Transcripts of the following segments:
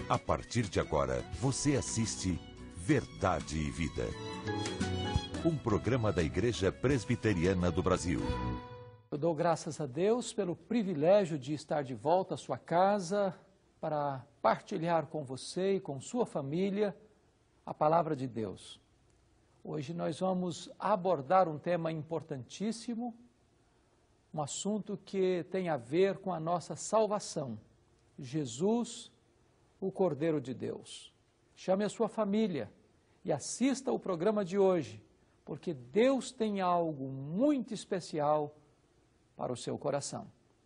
A partir de agora, você assiste Verdade e Vida. Um programa da Igreja Presbiteriana do Brasil. Eu dou graças a Deus pelo privilégio de estar de volta à sua casa para partilhar com você e com sua família a palavra de Deus. Hoje nós vamos abordar um tema importantíssimo, um assunto que tem a ver com a nossa salvação. Jesus, o Cordeiro de Deus. Chame a sua família e assista ao programa de hoje, porque Deus tem algo muito especial para o seu coração.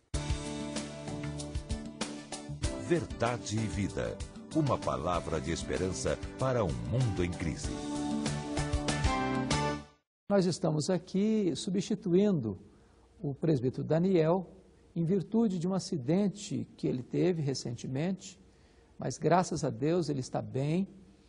Verdade e Vida. Uma palavra de esperança para um mundo em crise. Nós estamos aqui substituindo o presbítero Daniel em virtude de um acidente que ele teve recentemente, mas graças a Deus ele está bem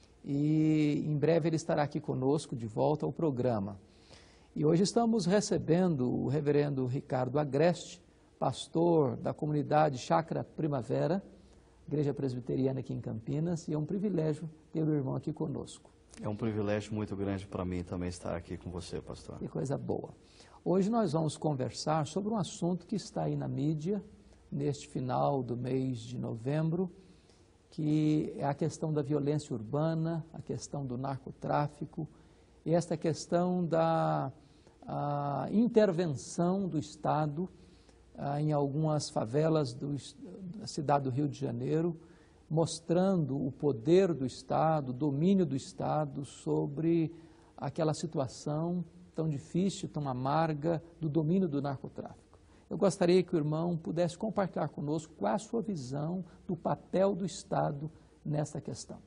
e em breve ele estará aqui conosco de volta ao programa. E hoje estamos recebendo o reverendo Ricardo Agreste, pastor da comunidade Chácara Primavera, Igreja Presbiteriana aqui em Campinas, e é um privilégio ter o irmão aqui conosco. É um privilégio muito grande para mim também estar aqui com você, pastor. Que coisa boa. Hoje nós vamos conversar sobre um assunto que está aí na mídia, neste final do mês de novembro, que é a questão da violência urbana, a questão do narcotráfico, e esta questão da intervenção do Estado em algumas favelas da cidade do Rio de Janeiro, mostrando o poder do Estado, o domínio do Estado sobre aquela situação tão difícil, tão amarga, do domínio do narcotráfico. Eu gostaria que o irmão pudesse compartilhar conosco qual é a sua visão do papel do Estado nessa questão.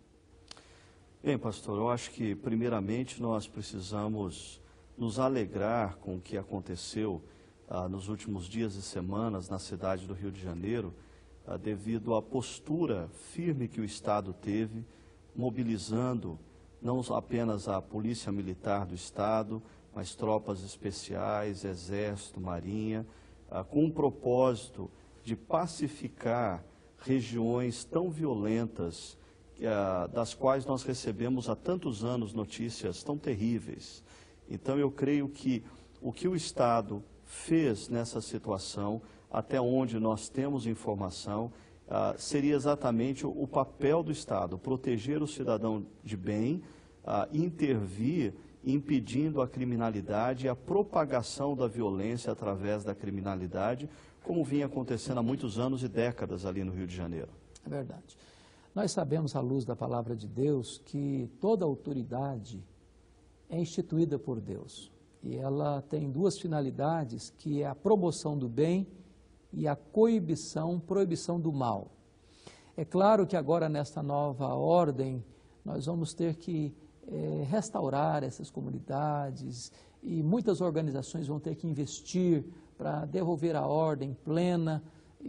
Bem, pastor, eu acho que primeiramente nós precisamos nos alegrar com o que aconteceu nos últimos dias e semanas na cidade do Rio de Janeiro, devido à postura firme que o Estado teve, mobilizando não apenas a Polícia Militar do Estado, mas tropas especiais, Exército, Marinha, com o propósito de pacificar regiões tão violentas, das quais nós recebemos há tantos anos notícias tão terríveis. Então eu creio que o que o Estado fez nessa situação, até onde nós temos informação, seria exatamente o papel do Estado, proteger o cidadão de bem, intervir, impedindo a criminalidade e a propagação da violência através da criminalidade, como vinha acontecendo há muitos anos e décadas ali no Rio de Janeiro. É verdade. Nós sabemos, à luz da palavra de Deus, que toda autoridade é instituída por Deus. E ela tem duas finalidades, que é a promoção do bem e a proibição do mal. É claro que agora, nesta nova ordem, nós vamos ter que restaurar essas comunidades e muitas organizações vão ter que investir para devolver a ordem plena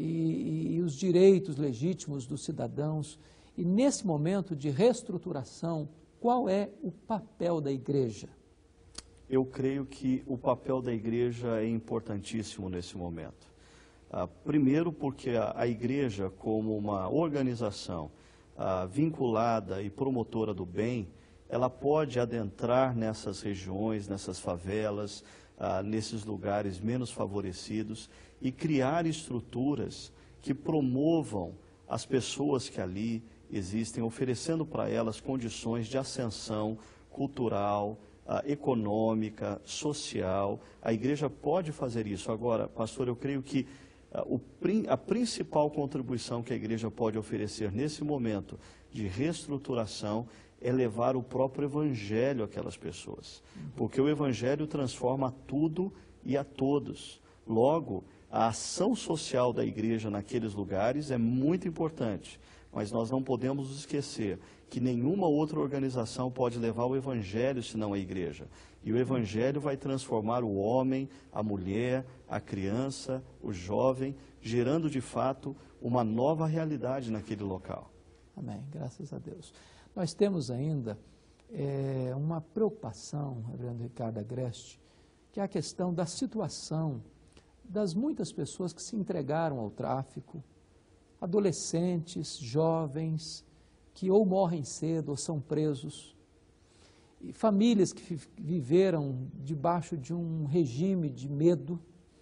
e os direitos legítimos dos cidadãos. E nesse momento de reestruturação, qual é o papel da igreja? Eu creio que o papel da igreja é importantíssimo nesse momento. Primeiro porque a igreja, como uma organização vinculada e promotora do bem, ela pode adentrar nessas regiões, nessas favelas, nesses lugares menos favorecidos e criar estruturas que promovam as pessoas que ali existem, oferecendo para elas condições de ascensão cultural, econômica, social. A igreja pode fazer isso. Agora, pastor, eu creio que a principal contribuição que a igreja pode oferecer nesse momento de reestruturação é levar o próprio evangelho àquelas pessoas. Porque o evangelho transforma tudo e a todos. Logo, a ação social da igreja naqueles lugares é muito importante. Mas nós não podemos esquecer que nenhuma outra organização pode levar o evangelho senão a igreja. E o evangelho vai transformar o homem, a mulher, a criança, o jovem, gerando de fato uma nova realidade naquele local. Amém, graças a Deus. Nós temos ainda uma preocupação, reverendo Ricardo Agreste, que é a questão da situação das muitas pessoas que se entregaram ao tráfico, adolescentes, jovens, que ou morrem cedo ou são presos, e famílias que viveram debaixo de um regime de medo.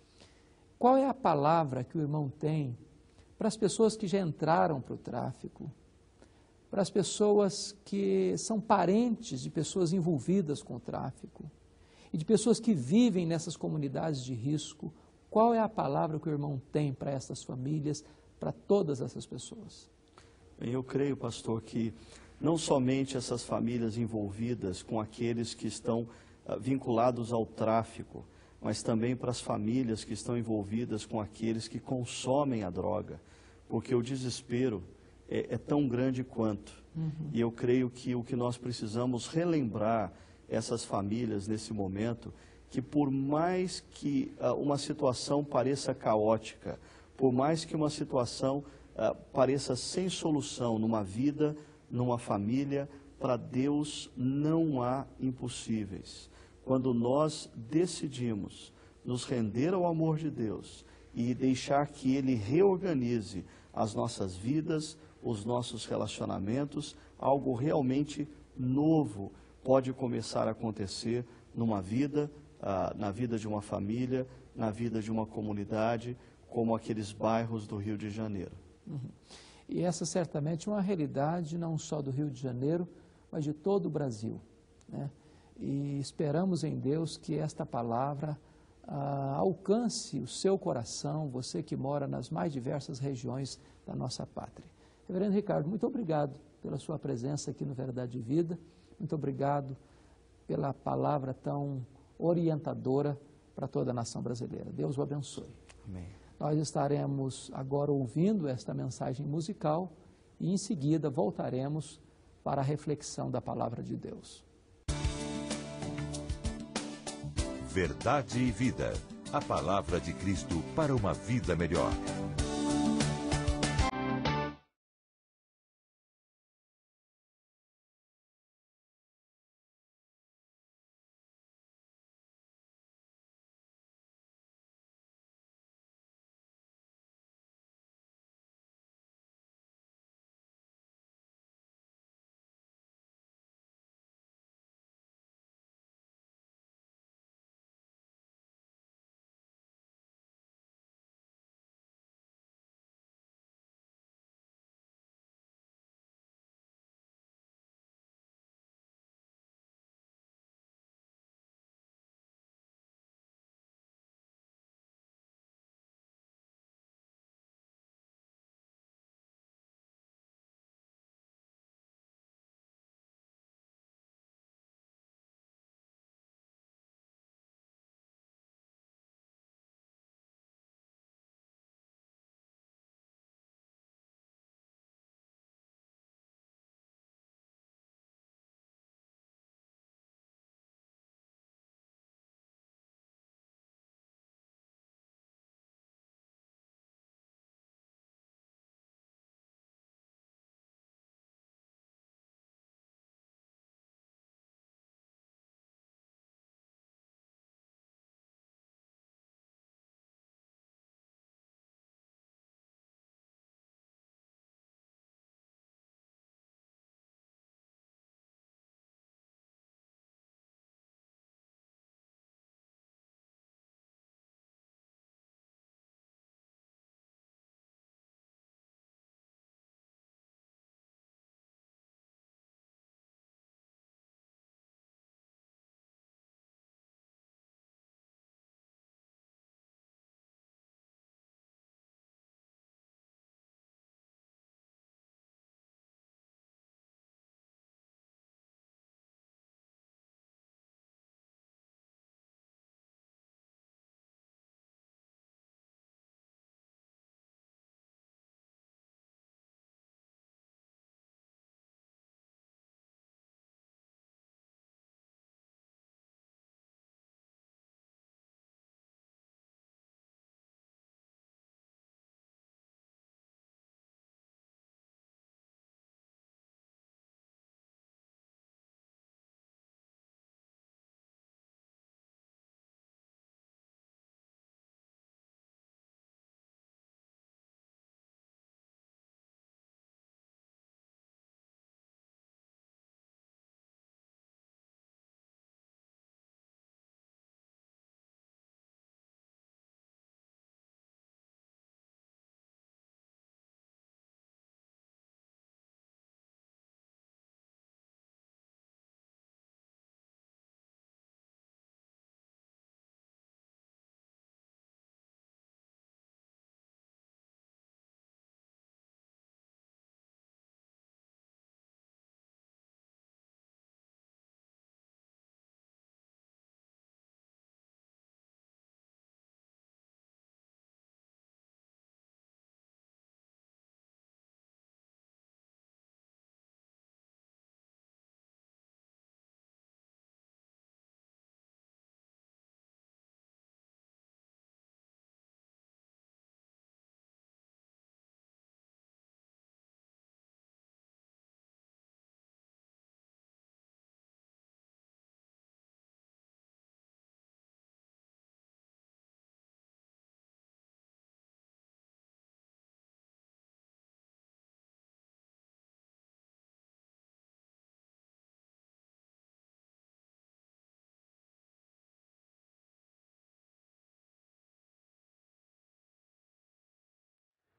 Qual é a palavra que o irmão tem para as pessoas que já entraram para o tráfico, para as pessoas que são parentes de pessoas envolvidas com o tráfico e de pessoas que vivem nessas comunidades de risco? Qual é a palavra que o irmão tem para essas famílias, para todas essas pessoas? Eu creio, pastor, que não somente essas famílias envolvidas com aqueles que estão vinculados ao tráfico, mas também para as famílias que estão envolvidas com aqueles que consomem a droga, porque o desespero é tão grande quanto. E eu creio que o que nós precisamos relembrar essas famílias nesse momento, que por mais que uma situação pareça caótica, por mais que uma situação pareça sem solução numa vida, numa família, para Deus não há impossíveis. Quando nós decidimos nos render ao amor de Deus e deixar que Ele reorganize as nossas vidas, os nossos relacionamentos, algo realmente novo pode começar a acontecer numa vida, na vida de uma família, na vida de uma comunidade, como aqueles bairros do Rio de Janeiro. E essa certamente é uma realidade não só do Rio de Janeiro, mas de todo o Brasil, né? E esperamos em Deus que esta palavra alcance o seu coração, você que mora nas mais diversas regiões da nossa pátria. Reverendo Ricardo, muito obrigado pela sua presença aqui no Verdade e Vida, muito obrigado pela palavra tão orientadora para toda a nação brasileira. Deus o abençoe. Amém. Nós estaremos agora ouvindo esta mensagem musical e em seguida voltaremos para a reflexão da palavra de Deus. Verdade e Vida. A palavra de Cristo para uma vida melhor.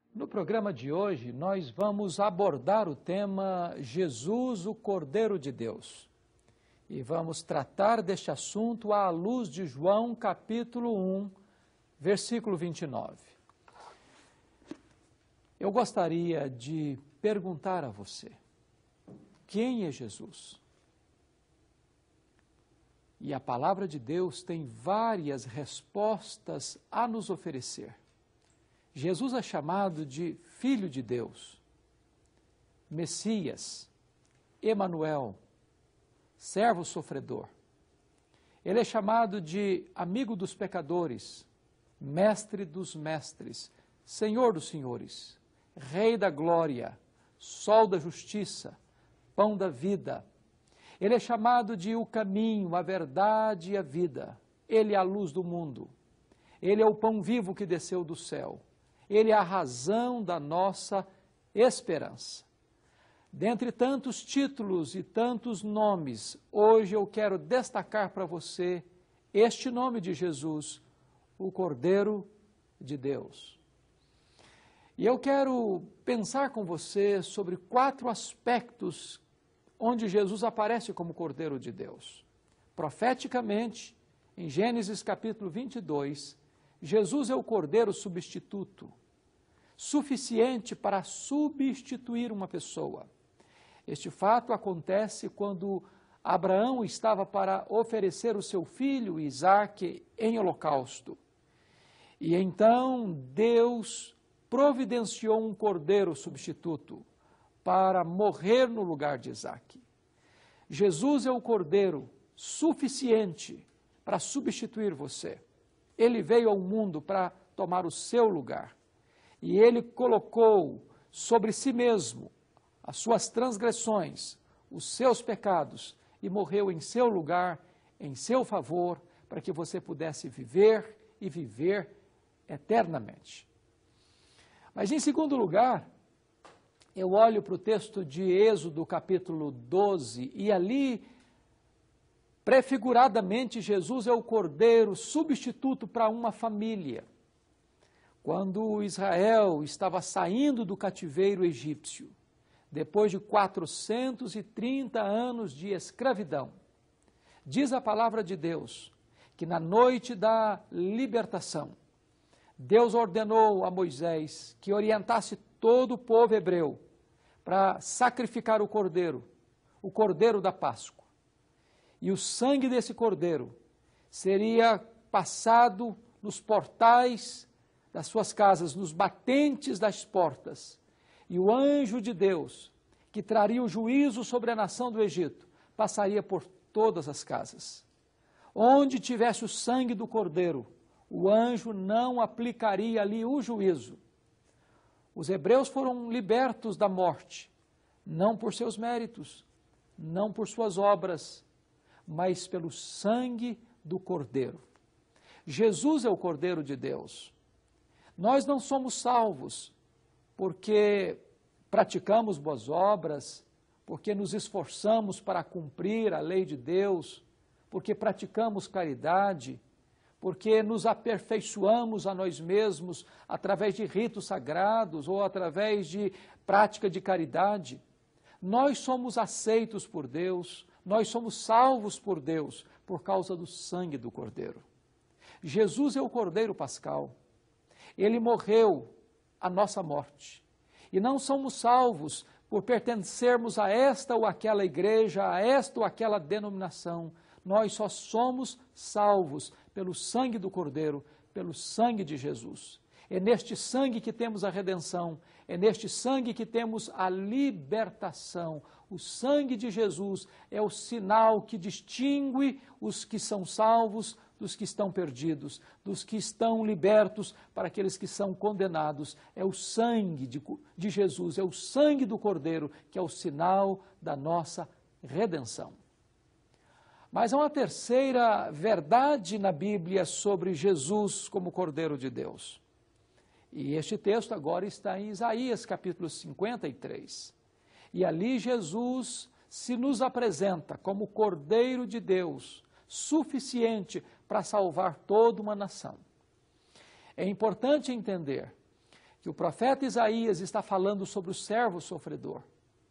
No programa de hoje, nós vamos abordar o tema Jesus, o Cordeiro de Deus. E vamos tratar deste assunto à luz de João, capítulo 1, versículo 29. Eu gostaria de perguntar a você, quem é Jesus? E a palavra de Deus tem várias respostas a nos oferecer. Jesus é chamado de Filho de Deus, Messias, Emanuel, servo sofredor. Ele é chamado de amigo dos pecadores, mestre dos mestres, Senhor dos senhores, Rei da glória, Sol da justiça, Pão da vida. Ele é chamado de o caminho, a verdade e a vida. Ele é a luz do mundo. Ele é o pão vivo que desceu do céu. Ele é a razão da nossa esperança. Dentre tantos títulos e tantos nomes, hoje eu quero destacar para você este nome de Jesus, o Cordeiro de Deus. E eu quero pensar com você sobre 4 aspectos onde Jesus aparece como Cordeiro de Deus. Profeticamente, em Gênesis capítulo 22, Jesus é o Cordeiro substituto, suficiente para substituir uma pessoa. Este fato acontece quando Abraão estava para oferecer o seu filho Isaque em holocausto. E então Deus providenciou um cordeiro substituto para morrer no lugar de Isaque. Jesus é o cordeiro suficiente para substituir você. Ele veio ao mundo para tomar o seu lugar. E ele colocou sobre si mesmo as suas transgressões, os seus pecados, e morreu em seu lugar, em seu favor, para que você pudesse viver e viver eternamente. Mas em segundo lugar, eu olho para o texto de Êxodo capítulo 12, e ali, prefiguradamente, Jesus é o cordeiro substituto para uma família. Quando Israel estava saindo do cativeiro egípcio, depois de 430 anos de escravidão, diz a palavra de Deus que na noite da libertação, Deus ordenou a Moisés que orientasse todo o povo hebreu para sacrificar o cordeiro da Páscoa. E o sangue desse cordeiro seria passado nos portais das suas casas, nos batentes das portas. E o anjo de Deus, que traria o juízo sobre a nação do Egito, passaria por todas as casas. Onde tivesse o sangue do cordeiro, o anjo não aplicaria ali o juízo. Os hebreus foram libertos da morte, não por seus méritos, não por suas obras, mas pelo sangue do Cordeiro. Jesus é o Cordeiro de Deus. Nós não somos salvos porque praticamos boas obras, porque nos esforçamos para cumprir a lei de Deus, porque praticamos caridade, porque nos aperfeiçoamos a nós mesmos através de ritos sagrados ou através de prática de caridade. Nós somos aceitos por Deus, nós somos salvos por Deus por causa do sangue do Cordeiro. Jesus é o Cordeiro Pascal. Ele morreu a nossa morte. E não somos salvos por pertencermos a esta ou aquela igreja, a esta ou aquela denominação. Nós só somos salvos pelo sangue do Cordeiro, pelo sangue de Jesus. É neste sangue que temos a redenção, é neste sangue que temos a libertação. O sangue de Jesus é o sinal que distingue os que são salvos dos que estão perdidos, dos que estão libertos para aqueles que são condenados. É o sangue de Jesus, é o sangue do Cordeiro que é o sinal da nossa redenção. Mas há uma terceira verdade na Bíblia sobre Jesus como Cordeiro de Deus. E este texto agora está em Isaías capítulo 53. E ali Jesus se nos apresenta como Cordeiro de Deus, suficiente para salvar toda uma nação. É importante entender que que o profeta Isaías está falando sobre o servo sofredor.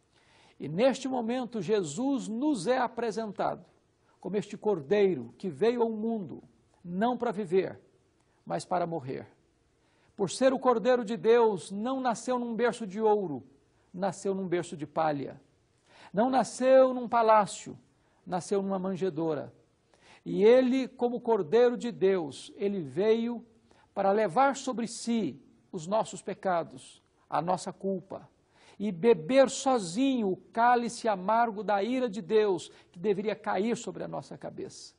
E neste momento Jesus nos é apresentado como este cordeiro que veio ao mundo, não para viver, mas para morrer. Por ser o cordeiro de Deus, não nasceu num berço de ouro, nasceu num berço de palha. Não nasceu num palácio, nasceu numa manjedoura. E ele, como cordeiro de Deus, ele veio para levar sobre si os nossos pecados, a nossa culpa, e beber sozinho o cálice amargo da ira de Deus, que deveria cair sobre a nossa cabeça.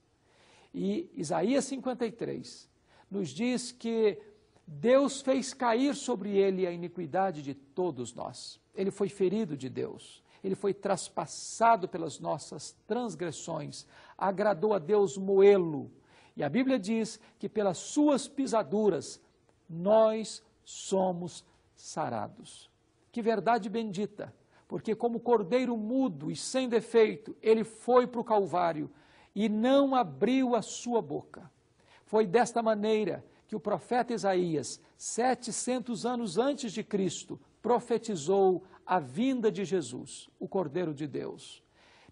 E Isaías 53 nos diz que Deus fez cair sobre ele a iniquidade de todos nós. Ele foi ferido de Deus, ele foi traspassado pelas nossas transgressões, agradou a Deus moê-lo. E a Bíblia diz que pelas suas pisaduras nós somos sarados. Que verdade bendita, porque como cordeiro mudo e sem defeito, ele foi para o Calvário e não abriu a sua boca. Foi desta maneira que o profeta Isaías, 700 anos antes de Cristo, profetizou a vinda de Jesus, o Cordeiro de Deus.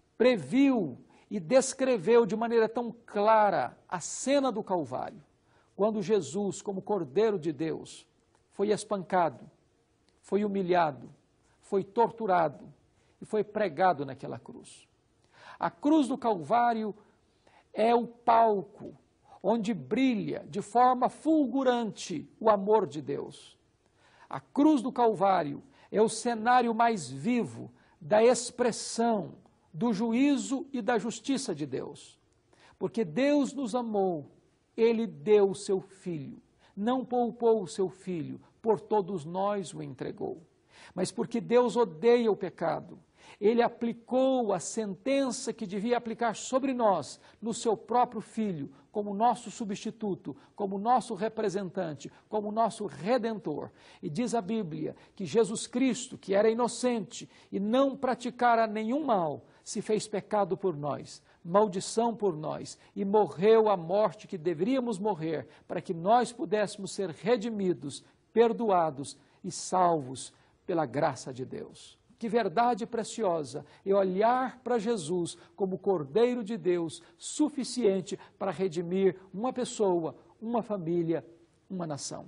Previu e descreveu de maneira tão clara a cena do Calvário, quando Jesus, como Cordeiro de Deus, foi espancado, foi humilhado, foi torturado e foi pregado naquela cruz. A cruz do Calvário é o palco onde brilha de forma fulgurante o amor de Deus. A cruz do Calvário é o cenário mais vivo da expressão do juízo e da justiça de Deus. Porque Deus nos amou, Ele deu o seu Filho, não poupou o seu Filho, por todos nós o entregou. Mas porque Deus odeia o pecado, Ele aplicou a sentença que devia aplicar sobre nós, no seu próprio Filho, como nosso substituto, como nosso representante, como nosso Redentor. E diz a Bíblia que Jesus Cristo, que era inocente e não praticara nenhum mal, se fez pecado por nós, maldição por nós, e morreu a morte que deveríamos morrer, para que nós pudéssemos ser redimidos, perdoados e salvos pela graça de Deus. Que verdade preciosa é olhar para Jesus como Cordeiro de Deus, suficiente para redimir uma pessoa, uma família, uma nação.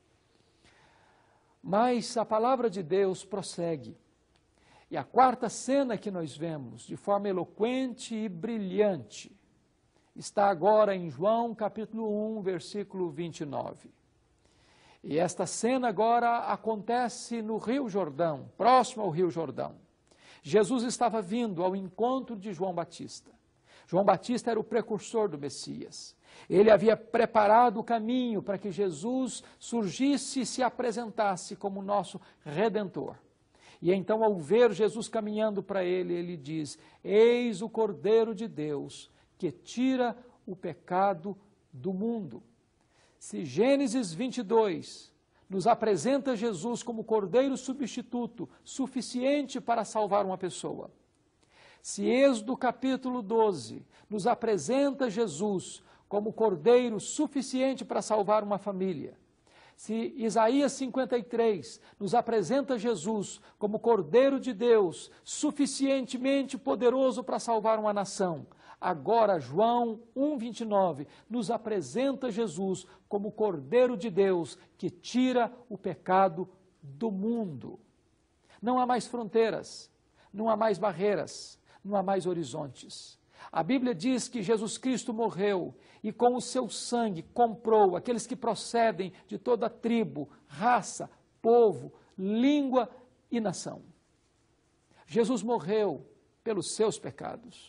Mas a palavra de Deus prossegue. E a quarta cena que nós vemos, de forma eloquente e brilhante, está agora em João capítulo 1, versículo 29. E esta cena agora acontece no Rio Jordão, próximo ao Rio Jordão. Jesus estava vindo ao encontro de João Batista. João Batista era o precursor do Messias. Ele havia preparado o caminho para que Jesus surgisse e se apresentasse como nosso Redentor. E então, ao ver Jesus caminhando para ele, ele diz: eis o Cordeiro de Deus que tira o pecado do mundo. Se Gênesis 22 nos apresenta Jesus como cordeiro substituto, suficiente para salvar uma pessoa, se Êxodo capítulo 12 nos apresenta Jesus como cordeiro suficiente para salvar uma família, se Isaías 53 nos apresenta Jesus como Cordeiro de Deus, suficientemente poderoso para salvar uma nação, agora João 1,29 nos apresenta Jesus como Cordeiro de Deus que tira o pecado do mundo. Não há mais fronteiras, não há mais barreiras, não há mais horizontes. A Bíblia diz que Jesus Cristo morreu e com o seu sangue comprou aqueles que procedem de toda tribo, raça, povo, língua e nação. Jesus morreu pelos seus pecados.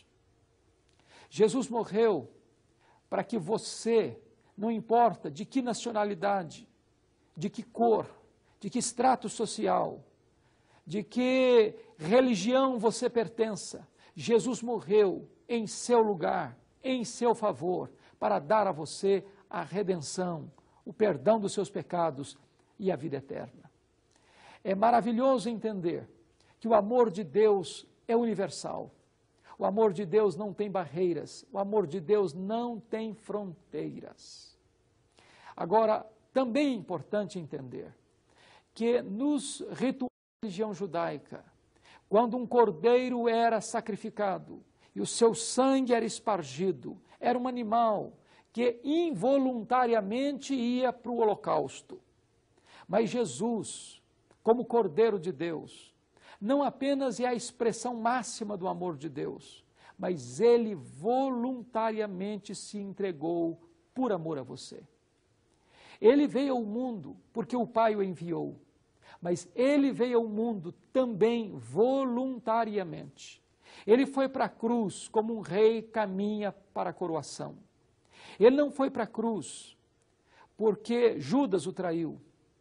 Jesus morreu para que você, não importa de que nacionalidade, de que cor, de que extrato social, de que religião você pertença, Jesus morreu em seu lugar, em seu favor, para dar a você a redenção, o perdão dos seus pecados e a vida eterna. É maravilhoso entender que o amor de Deus é universal. O amor de Deus não tem barreiras, o amor de Deus não tem fronteiras. Agora, também é importante entender que nos rituais da religião judaica, quando um cordeiro era sacrificado e o seu sangue era espargido, era um animal que involuntariamente ia para o holocausto. Mas Jesus, como Cordeiro de Deus, não apenas é a expressão máxima do amor de Deus, mas ele voluntariamente se entregou por amor a você. Ele veio ao mundo porque o Pai o enviou, mas ele veio ao mundo também voluntariamente. Ele foi para a cruz como um rei caminha para a coroação. Ele não foi para a cruz porque Judas o traiu,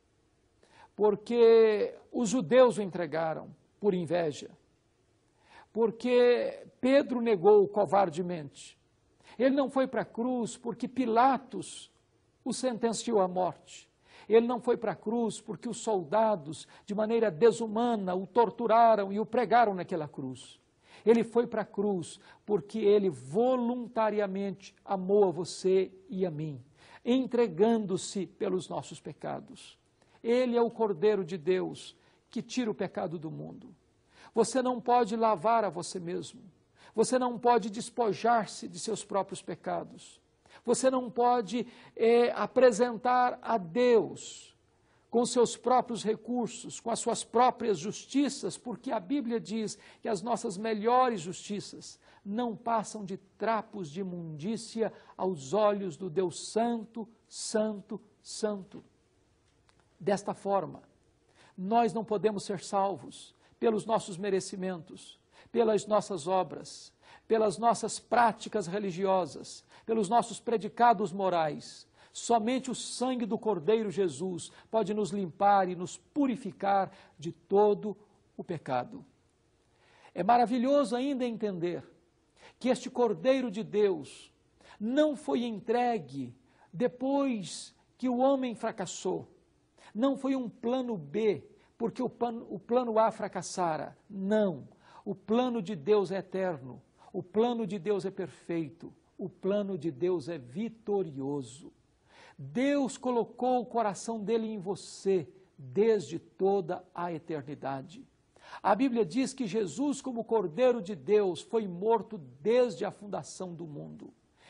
porque os judeus o entregaram por inveja, porque Pedro negou covardemente. Ele não foi para a cruz porque Pilatos o sentenciou à morte. Ele não foi para a cruz porque os soldados, de maneira desumana, o torturaram e o pregaram naquela cruz. Ele foi para a cruz porque ele voluntariamente amou a você e a mim, entregando-se pelos nossos pecados. Ele é o Cordeiro de Deus que tira o pecado do mundo. Você não pode lavar a você mesmo. Você não pode despojar-se de seus próprios pecados. Você não pode apresentar a Deus com seus próprios recursos, com as suas próprias justiças, porque a Bíblia diz que as nossas melhores justiças não passam de trapos de imundícia aos olhos do Deus Santo, Santo, Santo. Desta forma, nós não podemos ser salvos pelos nossos merecimentos, pelas nossas obras, pelas nossas práticas religiosas, pelos nossos predicados morais. Somente o sangue do Cordeiro Jesus pode nos limpar e nos purificar de todo o pecado. É maravilhoso ainda entender que este Cordeiro de Deus não foi entregue depois que o homem fracassou. Não foi um plano B, porque o plano A fracassara. Não. O plano de Deus é eterno. O plano de Deus é perfeito. O plano de Deus é vitorioso. Deus colocou o coração dele em você desde toda a eternidade. A Bíblia diz que Jesus, como Cordeiro de Deus, foi morto desde a fundação do mundo.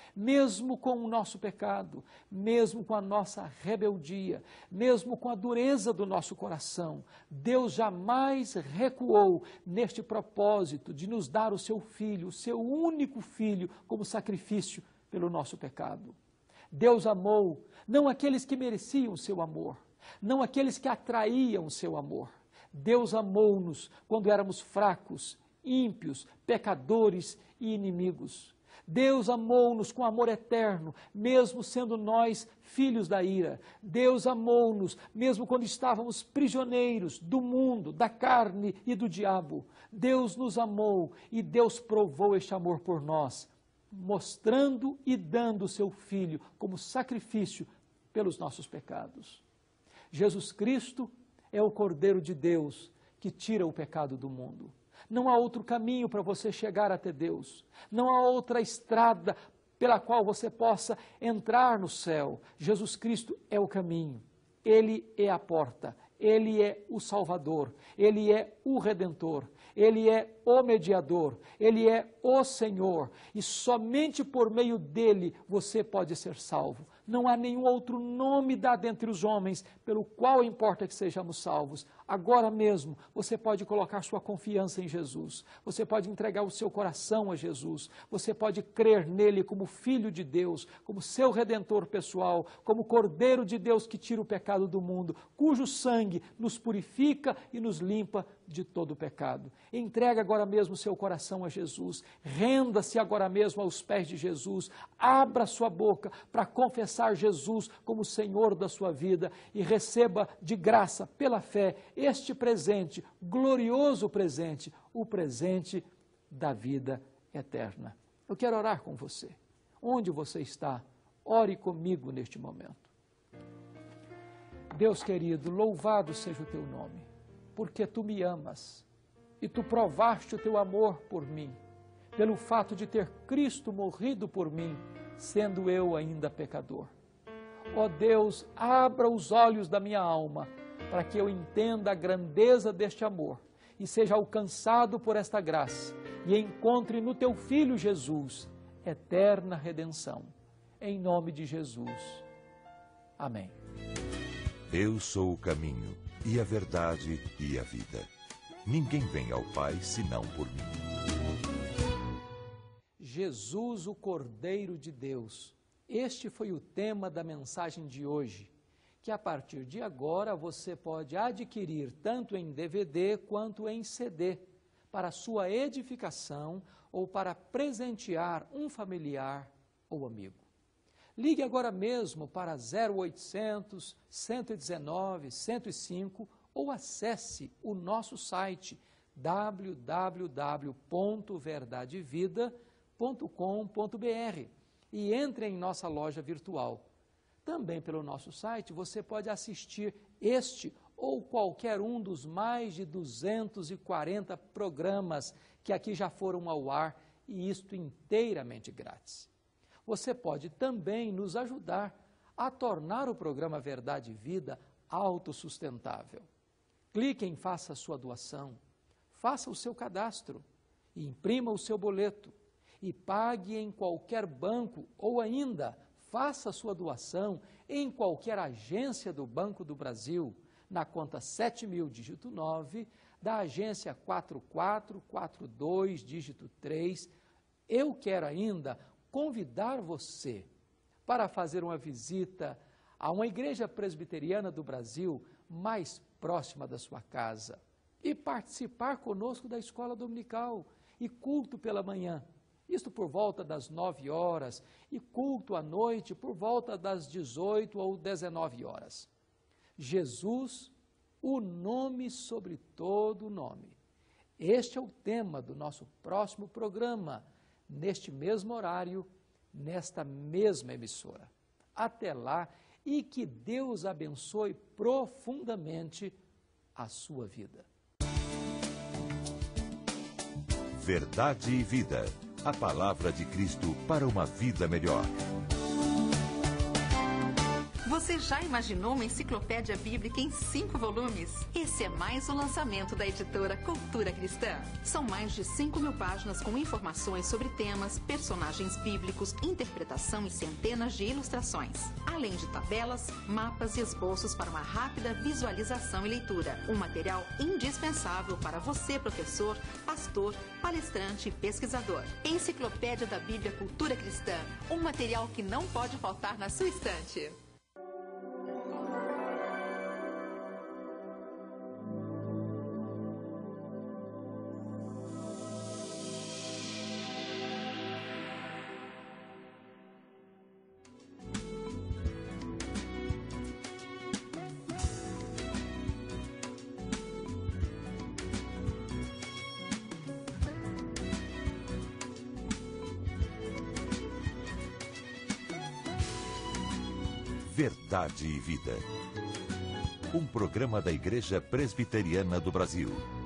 Mesmo com o nosso pecado, mesmo com a nossa rebeldia, mesmo com a dureza do nosso coração, Deus jamais recuou neste propósito de nos dar o seu Filho, o seu único Filho, como sacrifício pelo nosso pecado. Deus amou não aqueles que mereciam o seu amor, não aqueles que atraíam o seu amor. Deus amou-nos quando éramos fracos, ímpios, pecadores e inimigos. Deus amou-nos com amor eterno, mesmo sendo nós filhos da ira. Deus amou-nos mesmo quando estávamos prisioneiros do mundo, da carne e do diabo. Deus nos amou e Deus provou este amor por nós, mostrando e dando o seu Filho como sacrifício pelos nossos pecados. Jesus Cristo é o Cordeiro de Deus que tira o pecado do mundo. Não há outro caminho para você chegar até Deus. Não há outra estrada pela qual você possa entrar no céu. Jesus Cristo é o caminho. Ele é a porta. Ele é o Salvador. Ele é o Redentor. Ele é o mediador. Ele é o Senhor. E somente por meio dele você pode ser salvo. Não há nenhum outro nome dado entre os homens pelo qual importa que sejamos salvos. Agora mesmo você pode colocar sua confiança em Jesus. Você pode entregar o seu coração a Jesus. Você pode crer nele como Filho de Deus, como seu Redentor pessoal, como Cordeiro de Deus que tira o pecado do mundo, cujo sangue nos purifica e nos limpa de todo o pecado. Entrega agora mesmo seu coração a Jesus. Renda-se agora mesmo aos pés de Jesus. Abra sua boca para confessar Jesus como Senhor da sua vida e receba de graça, pela fé, este presente, glorioso presente, o presente da vida eterna. Eu quero orar com você. Onde você está? Ore comigo neste momento. Deus querido, louvado seja o teu nome, porque tu me amas e tu provaste o teu amor por mim, pelo fato de ter Cristo morrido por mim, sendo eu ainda pecador. Ó Deus, abra os olhos da minha alma, para que eu entenda a grandeza deste amor e seja alcançado por esta graça e encontre no Teu Filho Jesus eterna redenção. Em nome de Jesus. Amém. Eu sou o caminho, e a verdade, e a vida. Ninguém vem ao Pai, senão por mim. Jesus, o Cordeiro de Deus. Este foi o tema da mensagem de hoje, que a partir de agora você pode adquirir tanto em DVD quanto em CD, para sua edificação ou para presentear um familiar ou amigo. Ligue agora mesmo para 0800 119 105 ou acesse o nosso site www.verdadevida.com.br e entre em nossa loja virtual. Também pelo nosso site você pode assistir este ou qualquer um dos mais de 240 programas que aqui já foram ao ar, e isto inteiramente grátis. Você pode também nos ajudar a tornar o programa Verdade e Vida autossustentável. Clique em Faça a sua doação, faça o seu cadastro, imprima o seu boleto e pague em qualquer banco ou ainda faça a sua doação em qualquer agência do Banco do Brasil, na conta 7.000, dígito 9, da agência 4442, dígito 3. Eu quero ainda convidar você para fazer uma visita a uma igreja presbiteriana do Brasil mais próxima da sua casa e participar conosco da escola dominical e culto pela manhã, isto por volta das 9 horas, e culto à noite por volta das 18 ou 19 horas. Jesus, o nome sobre todo nome. Este é o tema do nosso próximo programa, neste mesmo horário, nesta mesma emissora. Até lá, e que Deus abençoe profundamente a sua vida. Verdade e Vida. A palavra de Cristo para uma vida melhor. Você já imaginou uma enciclopédia bíblica em 5 volumes? Esse é mais um lançamento da editora Cultura Cristã. São mais de 5.000 páginas com informações sobre temas, personagens bíblicos, interpretação e centenas de ilustrações. Além de tabelas, mapas e esboços para uma rápida visualização e leitura. Um material indispensável para você, professor, pastor, palestrante e pesquisador. Enciclopédia da Bíblia Cultura Cristã. Um material que não pode faltar na sua estante. Verdade e Vida. Um programa da Igreja Presbiteriana do Brasil.